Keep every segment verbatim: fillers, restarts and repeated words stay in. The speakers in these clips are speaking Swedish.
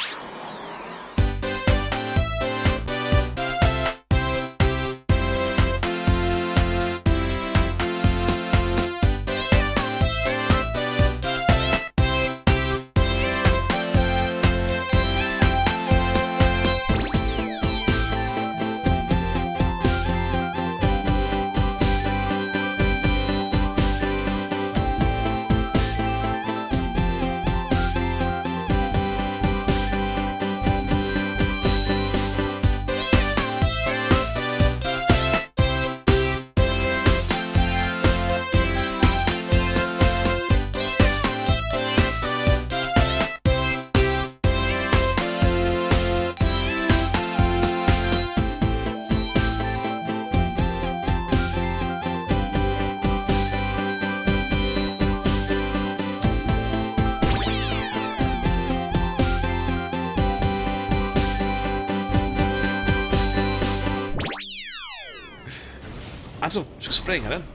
Alltså, ska spränga den.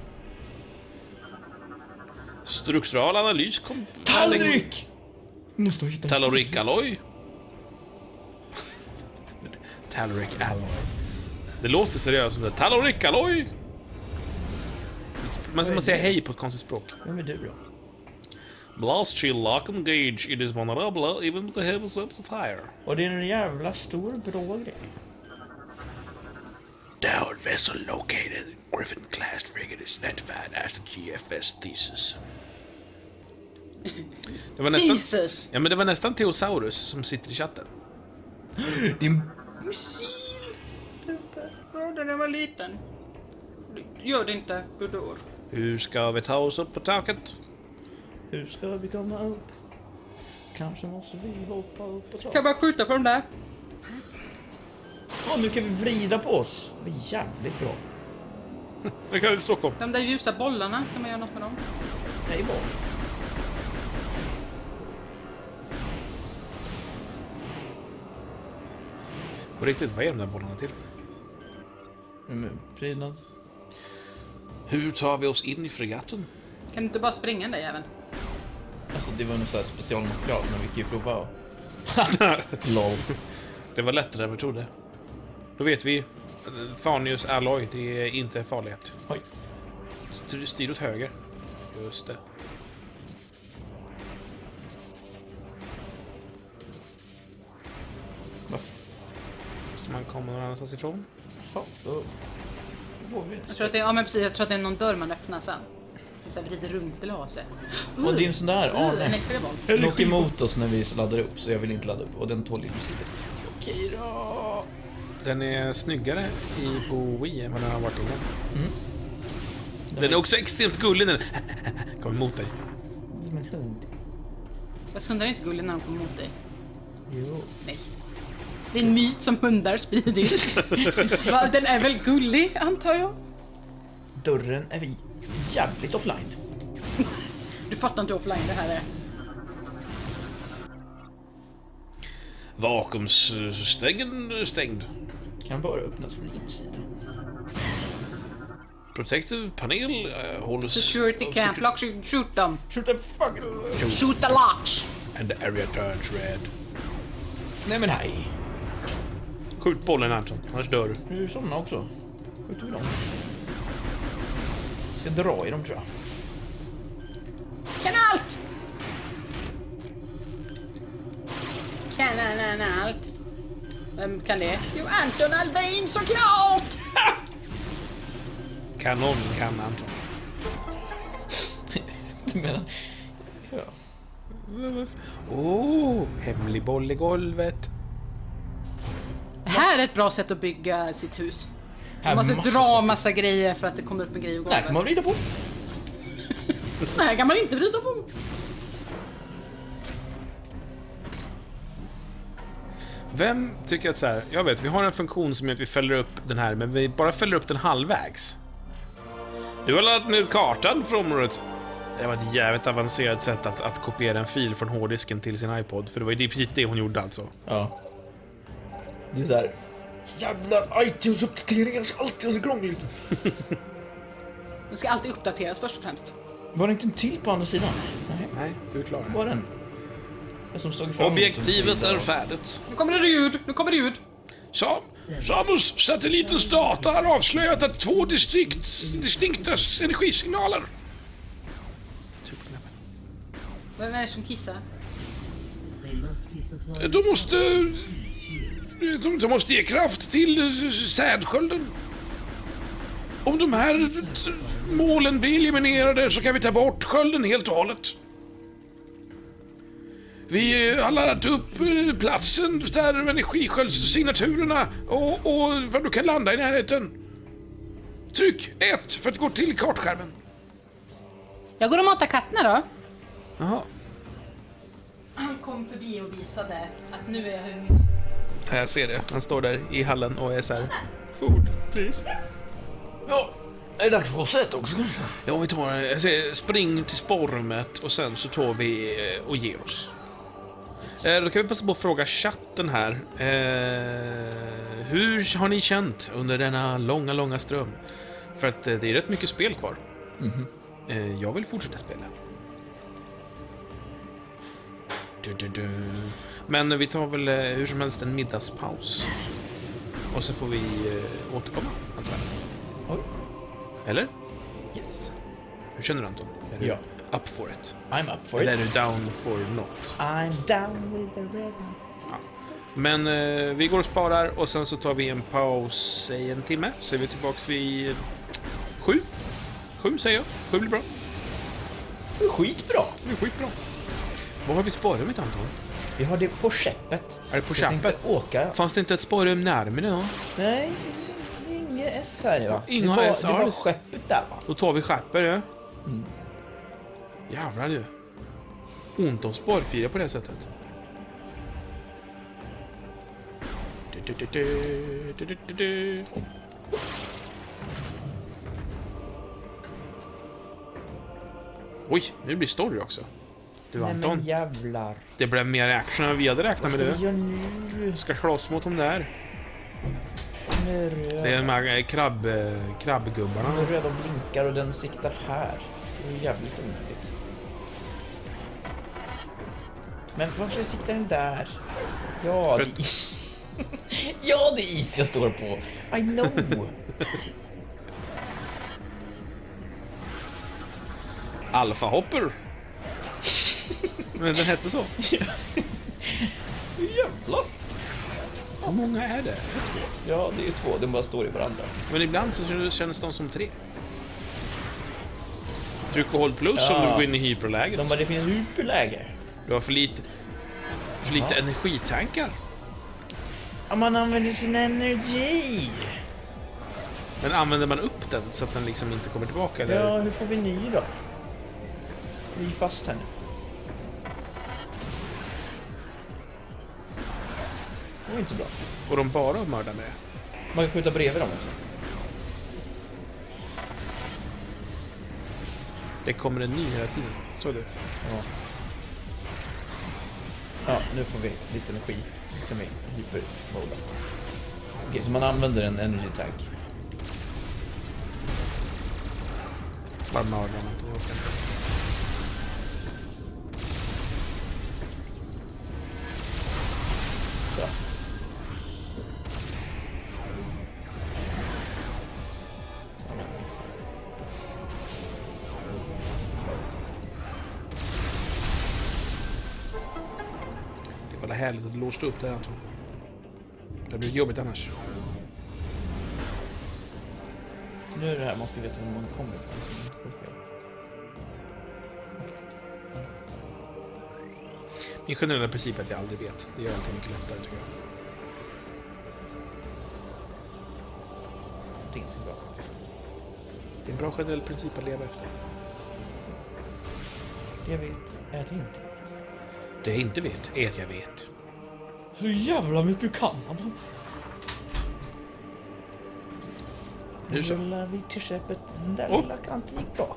Struktural analys kom... Tallrik! Måste hitta Tallrik alloy. Tallrik alloy. Det låter seriöst som det. Tallrik alloy. Man ska man säga hej på ett konstigt språk. Vem är du då? Blast shield lock and gauge. It is vulnerable even with the heavy sweeps of fire. Och det är en jävla stor grå grej. Downed vessel located. Griffin class frigate is identified as the G F S Thesis. Det var nästan, Jesus. ja, men det var nästan Theosaurus som sitter i chatten. Din missil! Ja, den var liten. Gör det inte, Budor. Hur ska vi ta oss upp på taket? Hur ska vi komma upp? Kanske måste vi hoppa upp på taket. Kan jag bara skjuta på dem där? Ja, nu kan vi vrida på oss. Det är jävligt bra. Vi kan i Stockholm. De där ljusa bollarna, kan man göra något med dem? Nej, bra. På riktigt, vad är de där bollarna till? Mm, prydnad. Hur tar vi oss in i fregatten? Kan du inte bara springa den där jäveln? Alltså, det var nog så här specialmaterial, men vi kan ju prova och... Lol. Det var lättare än vi trodde. Då vet vi. Fanius alloy, det är inte farligt. Oj. Styr, styr åt höger. Just det. Va? Måste man komma någon annanstans ifrån? Fan, då... Jag tror att det är, ja, men precis, jag tror att det är någon dörr man öppnar sen. Det så här vrider runt eller vad sig. Och det är en sån där, Uh, en Arne. äcklig boll. Den åker emot oss när vi laddar upp, så jag vill inte ladda upp. Och den tål inte missiler. Okej då. Den är snyggare i på Wii än vad den har varit innan. Mm. Den är också extremt gullig när den kommer mot dig. Som en hund. Fast hundar är inte gulliga när de kommer mot dig. Jo. Nej. Det är en myt som hundar sprider. Va, den är väl gullig, antar jag? Dörren är vi jävligt offline. Du fattar inte hur offline det här är. Vakuumstängen stängd. Kan bara öppnas från insidan. Protective panel uh, hålls... Security of camp, secu- lock, shoot, shoot them. Shoot the fucking... Shoot the locks. And the area turns red. Nej men hej. Skjut bollen, Anton, annars dör du. Nu är såna också. Skjuter vi dem. Ska dra i dem, tror jag. Kan allt! Kan han allt? Vem kan det? Jo, Anton Alvin, såklart! Kanon kan Anton. Du menar... Ja. Oh, hemlig boll i golvet. Det här är ett bra sätt att bygga sitt hus. Här Man måste massa dra saker. massa grejer för att det kommer upp en grej och Nej, kan man vrida på. Nej, kan man inte vrida på. Vem tycker att så här, jag vet, vi har en funktion som gör att vi fäller upp den här, men vi bara fäller upp den halvvägs. Du har laddat ner kartan från området. Det var ett jävligt avancerat sätt att, att kopiera en fil från hårddisken till sin iPod, för det var ju precis det hon gjorde alltså. Ja. Det där. Jävla iTunes-uppdateringar ska alltid vara så krångligt. Det ska alltid uppdateras först och främst. Var det inte en till på andra sidan? Nej. Nej, du är klar. Var den? som såg fram emot Objektivet en är tid. färdigt. Nu kommer det ljud, nu kommer det ljud. Sam, Samus satellitens data har avslöjat att två distrikt, distinkta energisignaler. Vem är det som kissar? De måste... De, de måste ge kraft till sädskölden. Om de här målen blir eliminerade så kan vi ta bort skölden helt och hållet. Vi har laddat upp platsen där energisköldssignaturerna och, och var du kan landa i närheten. Tryck ett för att gå till kartskärmen. Jag går och matar katterna då. Jaha. Han kom förbi och visade att nu är jag hungrig. Jag ser det. Han står där i hallen och är så här. Food, please. Ja, är det dags för oss ett också kanske? Ja, vi tar, jag säger, spring till spårrummet och sen så tar vi eh, och ger oss. Eh, då kan vi passa på att fråga chatten här. Eh, hur har ni känt under denna långa, långa ström? För att eh, det är rätt mycket spel kvar. Mhm. Eh, jag vill fortsätta spela. Du, du, du. Men vi tar väl eh, hur som helst en middagspaus. Och så får vi eh, återkomma, antar jag. Oj. Eller? Yes. Hur känner du, Anton? Är du Ja. up for it? I'm up for Eller it. är du down for not? I'm down with the rhythm. Men eh, vi går och sparar och sen så tar vi en paus i en timme. Så är vi tillbaks vid sju. Sju säger jag. Sju blir bra. Det är skitbra. Det är skitbra. Vad har vi sparat med, Anton? Vi har det på skeppet. Är det på Jag tänkte skeppet? åka. Fanns det inte ett spårrum närmare då? Nej, det finns inget S här va? Inga det var, S det var alls. skeppet där va? Då tar vi skeppet, ja. Mm. Jävlar du. Ont om spårfyra på det sättet. Du, du, du, du, du, du, du. Oj, nu blir story också. Du, Nej Anton. men jävlar. Det blev mer action än vi hade räknat Vad med. ska vi Du göra nu? ska slåss mot dem där. De är röda. Det är de här krabb, De krabbgubbarna. är röda och blinkar och den siktar här. Det är jävligt onödigt. Men varför siktar den där? Ja, För det är is. Ja, det är is jag står på. I know. Alpha Hopper. Men den hette så. Jävlar. Hur många är det? Ja, det är ju två. De bara står i varandra. Men ibland så känns de som tre. Tryck och håll plus Ja. om du går in i hyperläget. De bara, det finns hyperläge. Du har för lite, för lite Ja. energitankar. Ja, man använder sin energi. Men använder man upp den så att den liksom inte kommer tillbaka? Eller? Ja, hur får vi ny då? Vi är fast här nu. Det var inte så bra. Får de bara mörda med det? Man kan skjuta bredvid dem också. Det kommer en ny hela tiden. Så du? Ja. Ja, nu får vi lite energi. Nu kan vi hypermoda. Okej, så man använder en energy tank. Bara mörda man inte åker. Så. Det var härligt att du låste upp det här, Anton. Det blir jobbigt annars. Nu är det här, man ska veta var man kommer ifrån. Min generella princip är att jag aldrig vet. Det gör allting mycket lättare, tycker jag. Det är ganska bra faktiskt. Det är en bra generell princip att leva efter. Det jag vet är att jag inte vet. Det jag inte vet är att jag vet. Hur jävla mycket kan man? Nu så. Rullar vi till skeppet. Den där Oh. lilla kanten gick bra.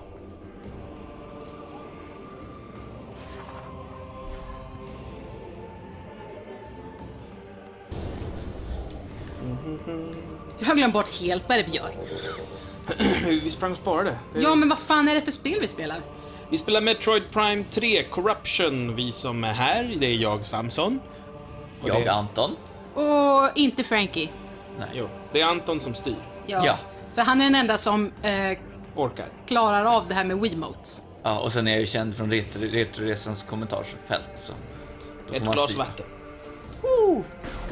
Jag har glömt bort helt vad det är vi gör. Vi sprang och sparade. Ja, men vad fan är det för spel vi spelar? Vi spelar Metroid Prime tre Corruption. Vi som är här, det är jag, Samson. Och Jag, det är... Anton. Och inte Frankie. Nej. Jo, det är Anton som styr. Ja. Ja. För han är den enda som eh, Orkar. klarar av det här med Wiimotes. Ja, och sen är jag ju känd från retro, Retroresans kommentarsfält. Så då får Ett man glas styra. vatten. Woo!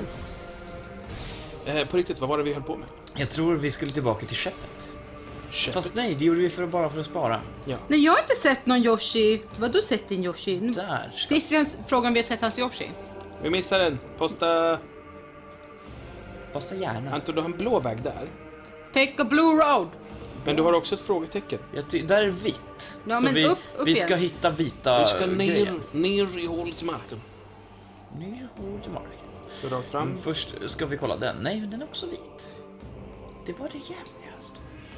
Eh, på riktigt, vad var det vi höll på med? Jag tror vi skulle tillbaka till skeppet. Skeppet. Fast nej, det gjorde vi för, bara för att spara. Ja. Nej, jag har inte sett någon Yoshi. Vad du sett din Yoshi? Där ska... Christian frågar om vi har sett hans Yoshi. Vi missade den. Posta... Posta gärna. Anton, du har en blå väg där. Take a blue road. Men du har också ett frågetecken. Jag ty- där är vitt. Ja, så men vi, upp- upp vi igen. ska hitta vita Vi ska ner, grejer. ner i hålet i marken. Ner hål till marken. Så rakt fram. Mm, först ska vi kolla den. Nej, den är också vit. Det var det jävligaste.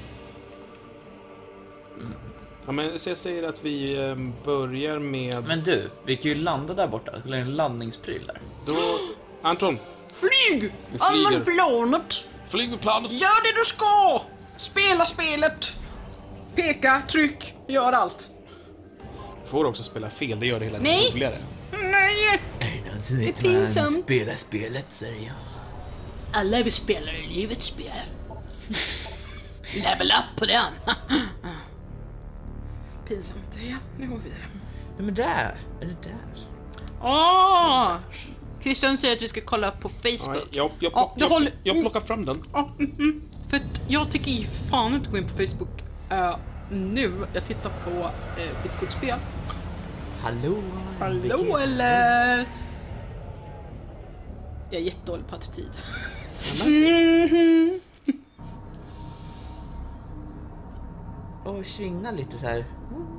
Ja, men så jag säger att vi eh, börjar med... Men du, vi kan ju landa där borta. Det är en landningspryl där. Då... Anton, Flyg! Vi Använd flyger. planet! flyg med planet. Gör det du ska! Spela spelet! Peka, tryck, gör allt. Du får också spela fel, det gör det hela tiden Nej. roligare. Nej! Det är pinsamt. Spela spelet, säger jag. Alla vi spelar i livets spel. Level up på den. Pinsamt. Ja, nu går vi vidare. Nej, men där. Är det där? Åh! Christian säger att vi ska kolla på Ja, Facebook. jag, jag, Ja, jag, jag håller- jag plockar fram den. Ja, mm, mm. För att jag tycker ju fan inte gå in på Facebook uh, nu. Jag tittar på uh, Bitcoin-spel. Hallå? Hallå eller? Jag är jättedålig på attityd. Mhm. Och svinga lite så här.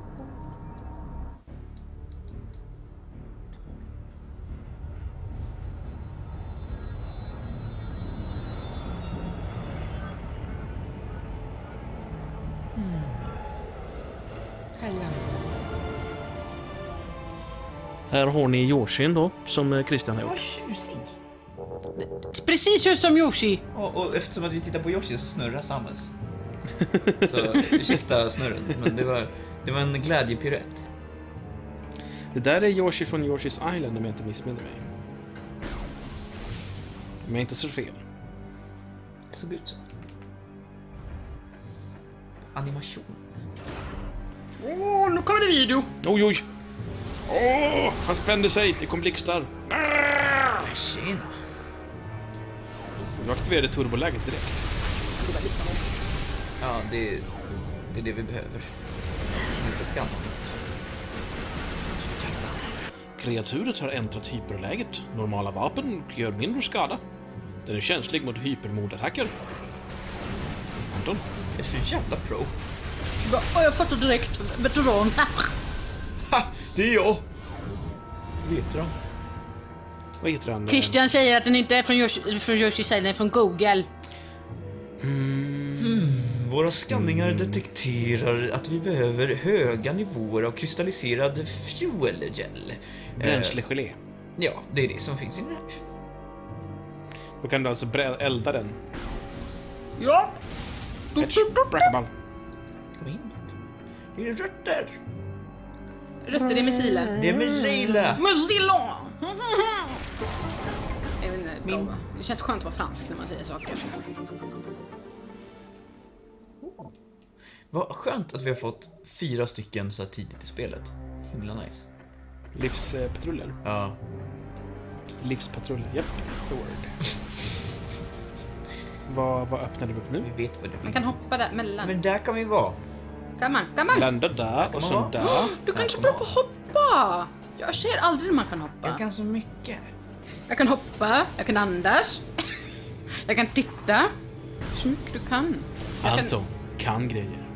Här har ni Yoshin då, som Christian har Vad gjort. tjusig. Precis just som Yoshi. Och, och eftersom att vi tittar på Yoshi så snurrar Samus. Så ursäkta snurren, men det var, det var en glädjepiruett. Det där är Yoshi från Yoshi's Island om jag inte missminner mig. Om jag inte så fel. Det såg ut så. Animation. Åh, oh, nu kommer det video. Oj, oj! Åh, han spände sig, det kom blixtar. Tjena. Nu aktiverade turboläget direkt. Ja, det, det är det vi behöver. Vi ska skanna något. Kreaturet har äntrat hyperläget. Normala vapen gör mindre skada. Den är känslig mot hypermodattacker. Anton? Jag är så jävla pro. Och jag fattar direkt. Veteran. Ha! Det är jag! Vet du då? Vad heter han? Christian säger att den inte är från Yoshi, från Yoshi säger den är från Google. Våra skanningar detekterar att vi behöver höga nivåer av kristalliserad fuel gel. Bränslegelé. Eh, ja, det är det som finns i den här. Då kan du alltså brä- elda den. Ja. Etch, brackaball. Kom in. Det är rötter. Rötter i missiler. Det är missiler. Mozilla! Jag vet inte, Min- bra. Det känns skönt att vara fransk när man säger saker. Vad skönt att vi har fått fyra stycken så här tidigt i spelet. Himla nice. Livspatruller. Ja. Livspatruller, japp. It's the word. vad, vad öppnade vi upp nu? Vi vet vad det Man blir. kan hoppa där mellan. Men där kan vi vara. Kan man? Kan man? Landa där och man sen vara? där. Du kan så bra på att hoppa! Jag ser aldrig när man kan hoppa. Jag kan så mycket. Jag kan hoppa, jag kan andas. Jag kan titta. Så mycket du kan. Jag kan... Anton kan grejer.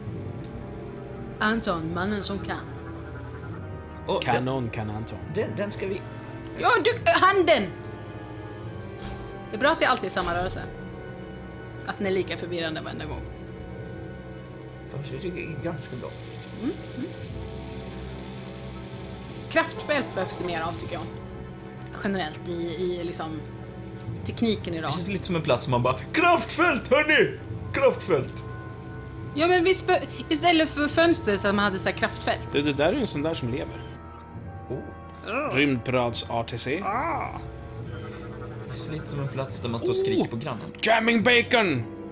Anton, mannen som kan. Och Kanon kan Anton. den, den ska vi... Ja, du, handen! Det är bra att det alltid är samma rörelse. Att den är lika förvirrande varenda gång. Fast jag tycker det är ganska bra. Kraftfält behövs det mer av, tycker jag. Generellt i, i liksom tekniken Det idag. känns lite som en plats som man bara kraftfält, hörni! Kraftfält! Ja, men visst, be- istället för fönster så att man hade så här kraftfält. Det, det där är ju en sån där som lever. Oh. Rymdpirads A T C. Ah. Det ser lite som en plats där man står och skriker på grannen. Jamming bacon!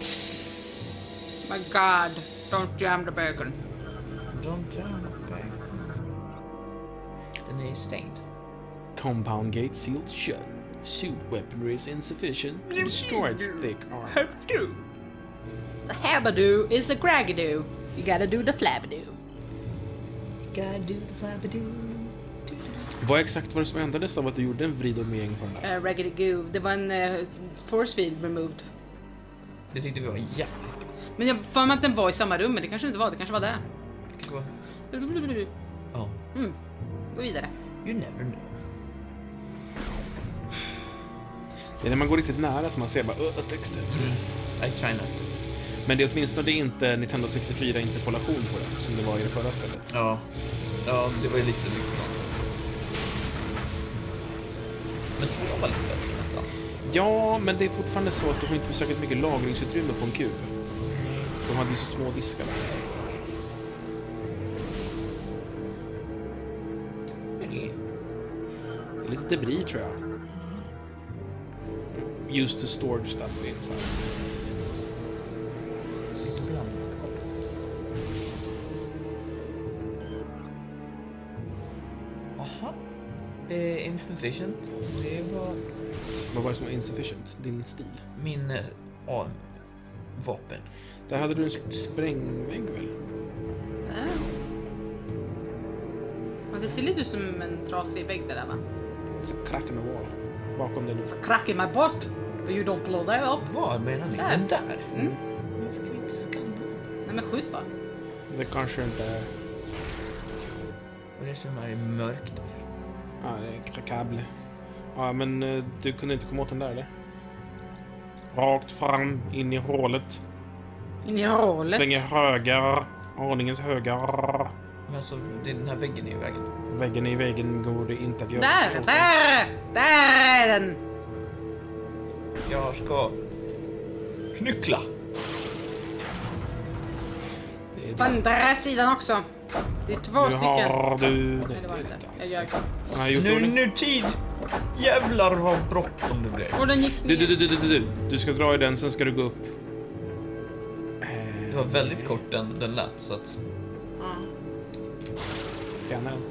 My God, don't jam the bacon. Don't jam the bacon. Den är stängd. Compound gate sealed shut. Suit weaponry is insufficient to destroy its thick armor. Have to. The habadoo is a gragadoo. You gotta do the flabadoo. Gotta do the flabadoo. Vad exakt var det som ändrades av att du gjorde en vrid om igen på den där? Uh, raggedy goo. Det var en uh, force field removed. Det tyckte vi var jävligt. Men jag får mig att den var i samma rum, men det kanske inte var. Det kanske var där. Det var... Ja. Mm. Gå vidare. You never know. Det är när man går riktigt nära som man ser bara öh, texter. I try not to. Men det är åtminstone inte Nintendo sextiofyra interpolation på det, som det var i det förra spelet. Ja. Ja, det var ju lite mycket sånt. Men två var lite bättre nästan. Ja, men det är fortfarande så att du har inte särskilt mycket lagringsutrymme på en kub. De hade ju så små diskar. Liksom. Men det är... Det är lite debris, tror jag. Used to store stuff inside. lite blandat. Aha. Eh, insufficient. Det var Vad var det som var insufficient? Din stil? min... Eh, ja, vapen. Där hade du en sprängvägg, väl? Där. Ja, det ser lite ut som en trasig vägg där, va? It's a crack in the wall. Bakom den. Crack in my butt. But you don't blow that up. Vad menar ni? Där. Den där? Mm. Varför kan vi inte skanna den? Nej, men skjut bara. Det kanske inte är... Och det är som är mörkt där. Ja, det är kabel. Ja, men eh, du kunde inte komma åt den där, eller? Rakt fram, in i hålet. In i hålet. Svänger höger. Aningens höger. Men alltså, det är den här väggen är i vägen. Väggen i väggen går det inte att göra. Där, där, där är den. Jag ska knyckla. Det är På andra sidan också. Det är två Nu stycken. har du... Nej, det var inte. Jag ljög. Han har gjort Nu, ordning. nu tid! Jävlar vad bråttom det blev. Och den gick Du, ner. du, du, du, du, du. Du ska dra i den, sen ska du gå upp. Det var väldigt kort den, den lät så att... Ja. Scanna den.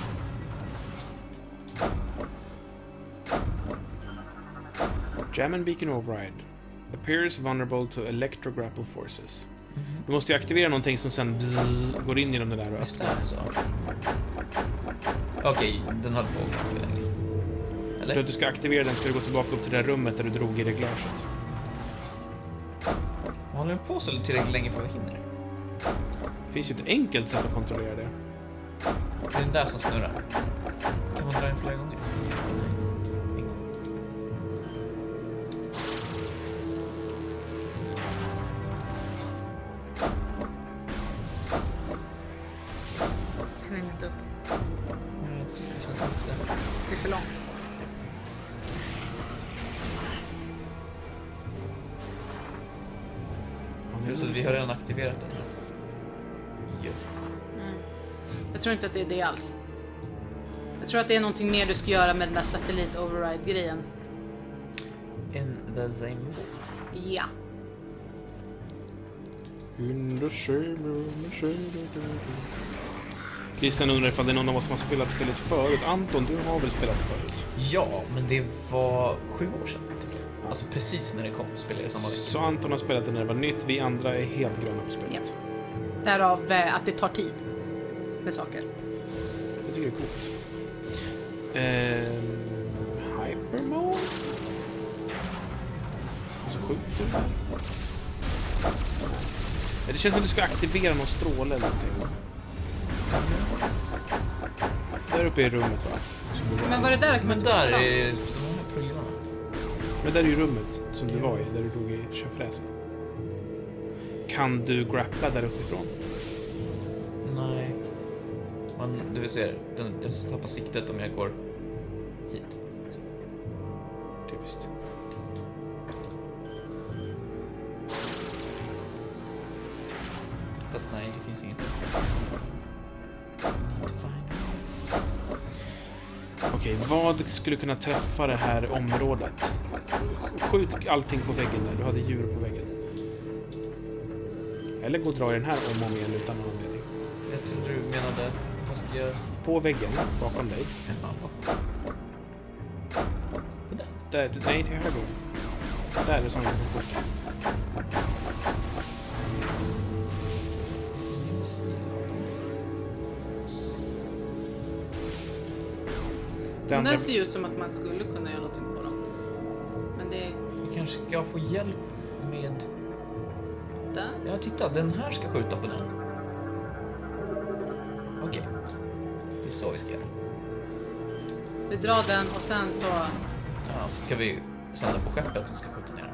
Jam and beacon override. Appears vulnerable to electrograpple forces. Du måste ju aktivera någonting som sen bzzz, går in genom det där. Och Visst är det så? Okej, den höll på ganska länge. för Eller? att du ska aktivera den ska du gå tillbaka upp till det där rummet där du drog i reglaget. Håller den på så tillräckligt länge för att vi hinner? Det finns ju ett enkelt sätt att kontrollera det. Det är den där som snurrar. Kan man dra den flera gånger? Nej. En gång. Kan den inte upp. Jag tycker det känns lite... Det är för långt. Så vi har redan aktiverat den här. Ja. Mm. Jag tror inte att det är det alls. Jag tror att det är någonting mer du ska göra med den där satellit-override-grejen. In the same way. Ja. In the same room, the same room. Christian undrar ifall det är någon av oss som har spelat spelet förut. Anton, du har väl spelat förut? Ja, men det var sju år sedan. Typ. Alltså precis när det kom spelade jag samma vecka. Så Anton har spelat det när det var nytt. Vi andra är helt gröna på spelet. Ja. Därav eh, att det tar tid med saker. Jag tycker det är coolt. Ehm, Hypermode? Och så skjuter du. Det känns som att du ska aktivera någon stråle eller någonting. Där uppe i rummet, va? Men var det där kan man Men där inte är de här prylarna. Men där är ju rummet som du var i, där du drog i körfräsen. Kan du grappla där uppifrån? Nej. Man, du vill se, den, den tappar siktet om jag går hit. Typiskt. Fast nej, det finns inget. Okej, vad skulle kunna träffa det här området? Skjut allting på väggen där. Du hade djur på väggen. Eller gå och dra i den här om och om igen utan någon anledning. Jag trodde du menade... Vad ska jag... På väggen, bakom dig. Ja, på den? Där, nej, till höger. Där är det som du får skjuta. Det Den andra... där ser ju ut som att man skulle kunna göra någonting på dem. Men det... Vi kanske ska få hjälp med... Där? Ja, titta. Den här ska skjuta på den. Okej. Det är så vi ska göra. Vi drar den och sen så... Ja, så ska vi sända på skeppet som ska skjuta ner den.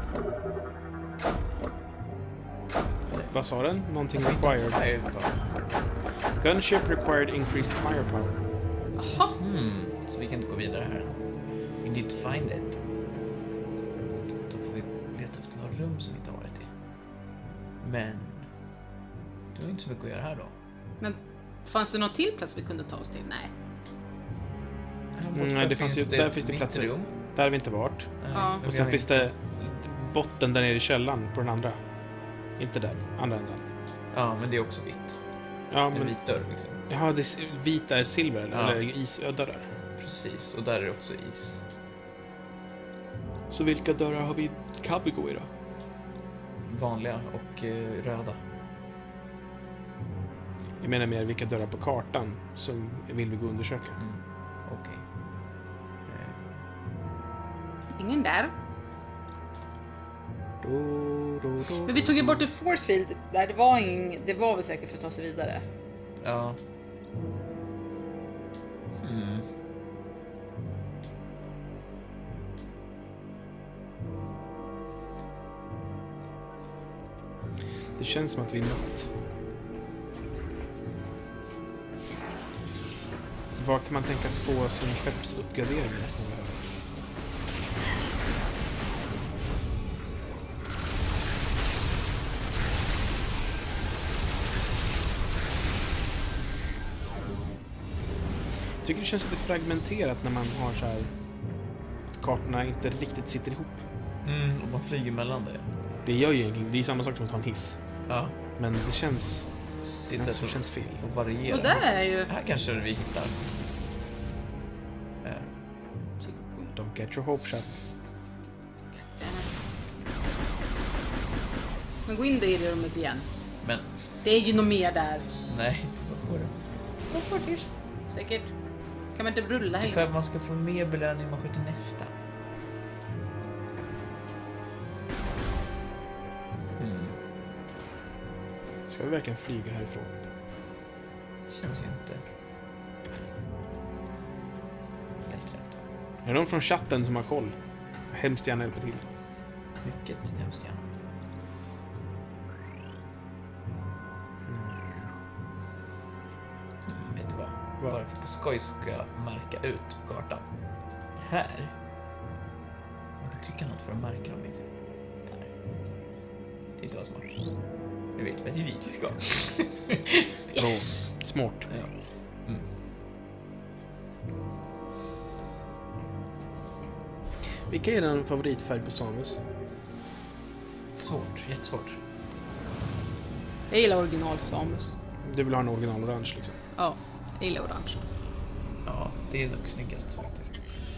Vad sa den? Någonting required. Firepower. Gunship required increased firepower. Jaha. Hmm, så vi kan inte gå vidare här. We need to find it. Då får vi leta efter några rum som vi inte har varit i. Men... Det var inte så mycket att göra här då. Men fanns det någon till plats vi kunde ta oss till? Nej. Här borta Mm, nej, det fanns ju, där finns det vitt platser. rum. Där har vi inte varit. Nej, Ja. men Och vi sen har finns inte- det botten där nere i källaren på den andra. Inte där, andra änden. Ja, men det är också vitt. Ja, En men... vit dörr liksom. Jaha, det är vit är silver eller, Ja. eller isdörrar. Precis, och där är det också is. Så vilka dörrar har vi, kan vi gå i då? Vanliga och eh, röda. Jag menar mer vilka dörrar på kartan som vill vi gå och undersöka. Mm. Okej. Eh, Ingen där. Då, då, då, Men vi tog ju bort ett force field där. Det var, ing... det var väl säkert för att ta sig vidare. Ja. Hmm. Det känns som att vi är något. Vad kan man tänkas få som skeppsuppgradering? Jag tycker det känns lite fragmenterat när man har så här att kartorna inte riktigt sitter ihop. Mm, och man flyger mellan det. Det gör ju egentligen, det är samma sak som att ha en hiss. Ja. Men det känns, Det är det ett sätt som att, känns fel. att variera. Och där är ju... Här kanske vi hittar. Eh, Don't get your hope shot. Men gå in där i det rummet igen. men, Det är ju något mer där. nej, vad får det? Säkert. Kan man inte rulla Det är här? för att man ska få mer belöning om man skjuter nästa. Mm. Ska vi verkligen flyga härifrån? Det känns ju inte helt rätt. Är det någon från chatten som har koll? Jag hemskt gärna hjälpa till. Mycket hemskt gärna. Mm, vet du vad? Vad? Bara för på skoj ska jag märka ut kartan. Här. Man kan trycka något för att märka dem lite. Där. Det inte var smart. Nu vet vi att det är dit vi ska. Yes! Smart. Ja. Mm. Vilka är din favoritfärg på Samus? Svårt, jättesvårt. Jag gillar original Samus. Du vill ha en original orange liksom. Ja, jag gillar orange. Ja, det är nog snyggast faktiskt.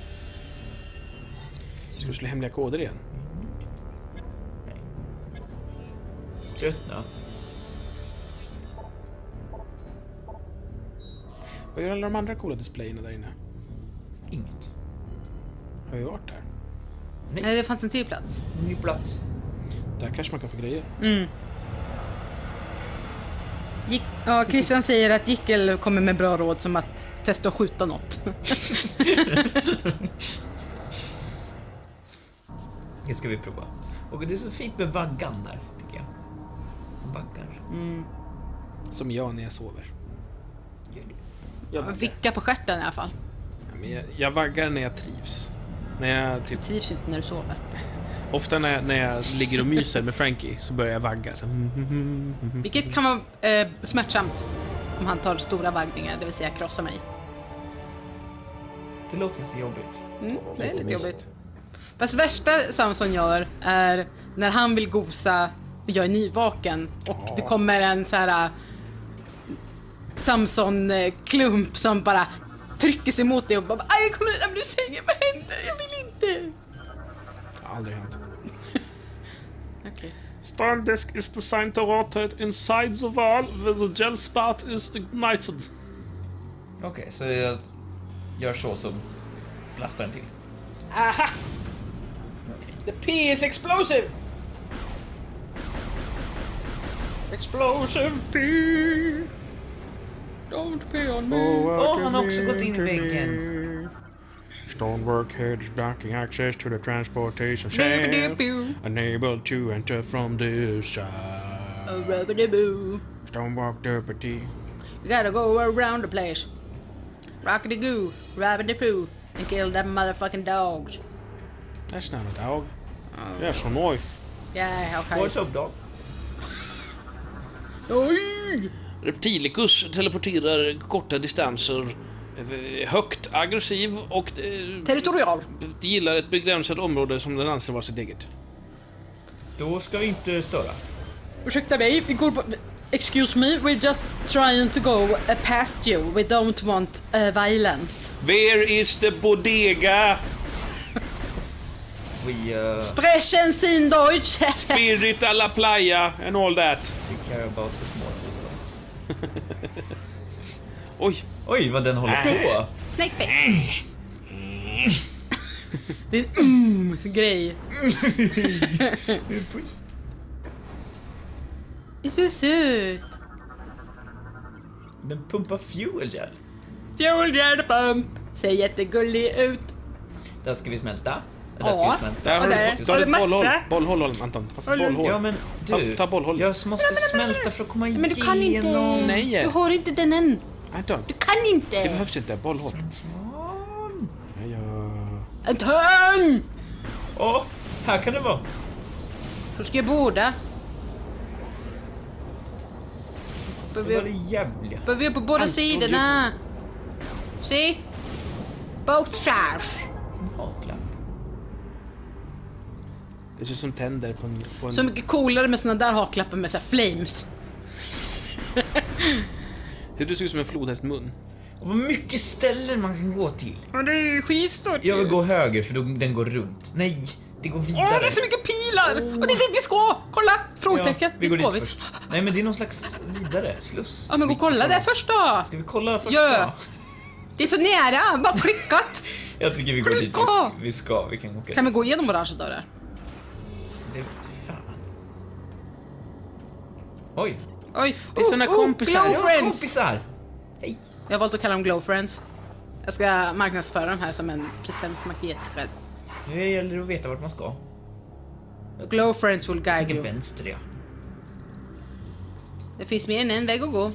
Ska du slå hemliga koder igen? Nej. Trött nu. Vad gör alla de andra coola displayerna där inne? Inget. Har vi varit där? Nej, det fanns en till plats. Ny plats. Där kanske man kan få grejer. Mm. Gick, ja, Christian säger att Jickel kommer med bra råd som att testa att skjuta något. Det ska vi prova. Och det är så fint med vaggan där, tycker jag. Vaggar. Mm. Som jag när jag sover. Gör det. Jag, vaggar. Vicka på stjärten i alla fall. Ja, men jag, jag vaggar när jag trivs. När jag typ... Trivs inte när du sover. Ofta när jag, när jag ligger och myser med Frankie så börjar jag vagga. Så. Vilket kan vara eh, smärtsamt om han tar stora vaggningar, det vill säga krossar mig. Det låter ganska jobbigt. Mm, det är lite jobbigt. Fast värsta Samson gör är när han vill gosa och jag är nyvaken och det kommer en så här Samson-klump som bara trycker sig mot dig och bara aj, jag kommer lämna ur sängen, vad händer? Jag vill inte. Aldrig hänt. Okay. Stern disk is designed to rotate inside the wall where the gel spot is ignited. Okej, okay, så jag gör så så blastar den till. Aha! The P is explosive! Explosive P! Don't pee on me! Åh, oh, han har också gått in i väggen. Stonework heads blocking access to the transportation shaft. Unable to enter from this side. Oh, rubbity-boo. Stonework deputy. You gotta go around the place. Rockety-goo, rabbity-foo, and kill them motherfucking dogs. That's not a dog. Oh. That's a knife. Yeah, okay. What's up, dog? Oj! Reptilicus teleporterar korta distanser, högt aggressiv och eh, territorial. De gillar ett begränsat område som den anser vara sitt eget. Då ska vi inte störa. Ursäkta mig, vi går på... Excuse me, we're just trying to go uh, past you. We don't want uh, violence. Where is the bodega? We uh... Sprechen sin Deutsch. Spirit a la playa and all that. We care about the small people. Oj. Oj, vad den håller på. Snakeface. Det är en mm, grej. Det är så söt. Den pumpar fuel gel. Fuel gel pump. Ser jättegullig ut. Där ska vi smälta. Där Ja. ska vi smälta. Där har du, där. där har du Massa. ett bollhål. Bollhål, Anton. Fast bollhål. Ja, men du. Ta, ta bollhål. Jag måste smälta för att komma igenom. Men du kan inte. Nej. Du har inte den än. Anton. Du kan inte. Det behövs inte. Bollhål. Ja, ja. Anton! Åh, oh, här kan det vara. Du ska båda. Det var det jävliga. Behöver vi på båda sidorna. Se. Both sides. En haklapp. Det ser ut som tänder på en... På en... Så mycket coolare med såna där haklappar med så här flames. Det du ser ut som en flodhästmun. Och vad mycket ställen man kan gå till. Och det är skitstort. Jag vill gå höger för då, den går runt. Nej, det går vidare. Åh, det är så mycket pilar! Oh. Och det är dit vi ska! Kolla! Frågetecken. Ja, vi går dit dit först. Nej, men det är någon slags vidare. Sluss. Ja, men gå och kolla där först då! Ska vi kolla först Ja. då? Det är så nära, bara klickat! Jag tycker vi går dit. Vi ska, vi ska, vi kan åka Kan vi dit. gå igenom orangea dörrar? Det är fan. Oj. Oj, Det är såna kompisar. Glow Ja, friends! kompisar. Hej. Jag har valt att kalla dem Glow friends. Jag ska marknadsföra dem här som en presentmaket själv. Nu gäller det att veta vart man ska. Glow friends will guide Tänker you. vänster, ja. Det finns mer än en väg att gå.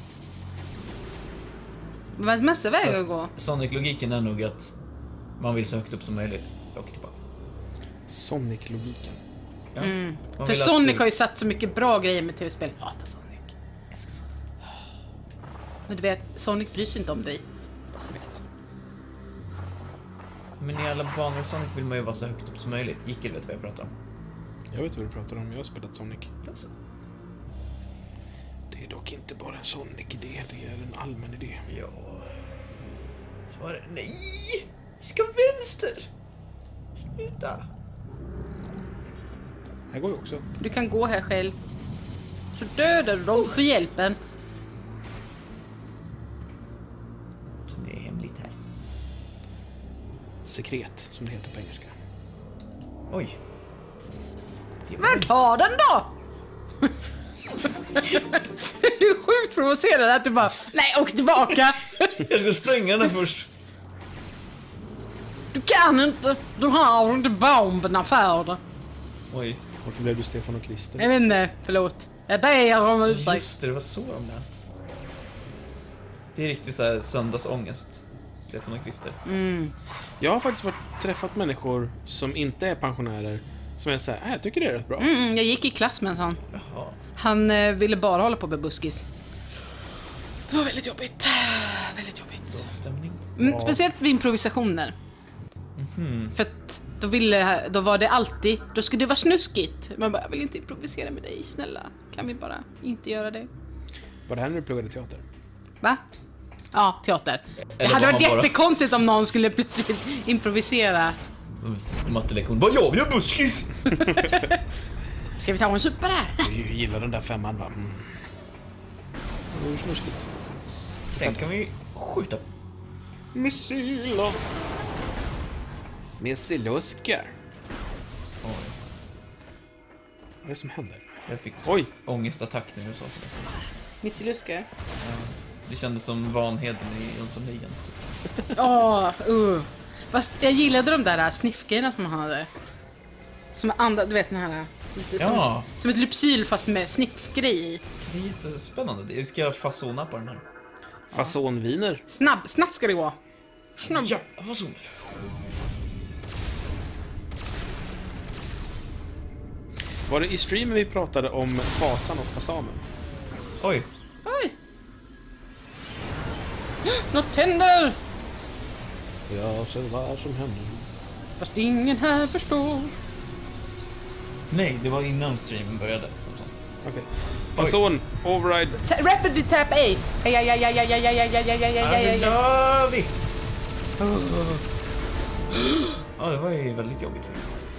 Det finns massa vägar att gå. Sonic-logiken är nog att man vill så högt upp som möjligt. Jag åker tillbaka. Sonic-logiken. Ja. Mm. Man För vill Sonic att- har ju satt så mycket bra grejer med tv-spel. Jag hatar Sonic. Jag ska- Men du vet, Sonic bryr sig inte om dig. Vad så vet. Men i alla banor i Sonic vill man ju vara så högt upp som möjligt. Jickel vet vad jag pratar om. Jag vet vad du pratar om. Jag har spelat Sonic. Alltså. Det är dock inte bara en Sonic-idé. Det är en allmän idé. Ja. Så var det. Nej! Vi ska vänster! Sluta. Här går ju också. Du kan gå här själv. Så dödar du dem för hjälpen. Så det är hemligt här. Sekret, som det heter på engelska. Oj. Det var... Men ta den då! Det är sjukt provocerande att du bara, nej, åk tillbaka. Jag ska spränga den först. Du kan inte, du har inte bomberna för det. Oj. Varför blev du Stefan och Christer? Jag vet inte, förlåt. Jag ber om ursäkt. Just det, det var så de lät. Det är riktigt så här söndagsångest. Stefan och Christer. Mm. Jag har faktiskt varit, träffat människor som inte är pensionärer Som är så här, äh, jag tycker det är rätt bra. Mm, jag gick i klass med en sån. Jaha. Han eh, ville bara hålla på med buskis. Det var väldigt jobbigt. Väldigt jobbigt. Bra stämning. Mm, speciellt vid improvisationer. Mhm. För att då, ville, då var det alltid, då skulle det vara snuskigt. Man bara, jag vill inte improvisera med dig, snälla. Kan vi bara inte göra det? Var det här när du pluggade teater? Va? Ja, teater. Det Eller hade var varit han bara- jättekonstigt om någon skulle plötsligt improvisera. Mattelektion. Bara, ja, vi har buskis! Ska vi ta en super här? Jag gillar den där femman, va? Mm. Det var snuskigt. Den kan vi skjuta. Missiler. Missiluskar. Oj, Vad är det som händer? jag fick Oj! ångestattack när du sa så. Missiluskar? Det kändes som Vanheden i Jönssonligan. Åh, uh. Fast jag gillade de där sniffgrejerna som han hade. Som andra, du vet den här... Lite som, Ja. som ett lypsyl fast med sniffgrej i. Det är jättespännande. Vi ska göra fasona på den här. Fasonviner. Snabb, snabbt ska det gå. Snabb. Ja, fasoner. Var det i streamen vi pratade om fasan och fasanen? Oj. Oj! Något händer! Ja, så vad som händer. Fast ingen här förstår. Nej, det var innan streamen började. Som sagt. Okej. Fason, override. Ta- rapidly tap A. Aj, aj, aj, aj, aj, aj, aj, aj, aj, aj, aj, aj, aj, aj. dör vi! Ja, det var ju väldigt jobbigt faktiskt.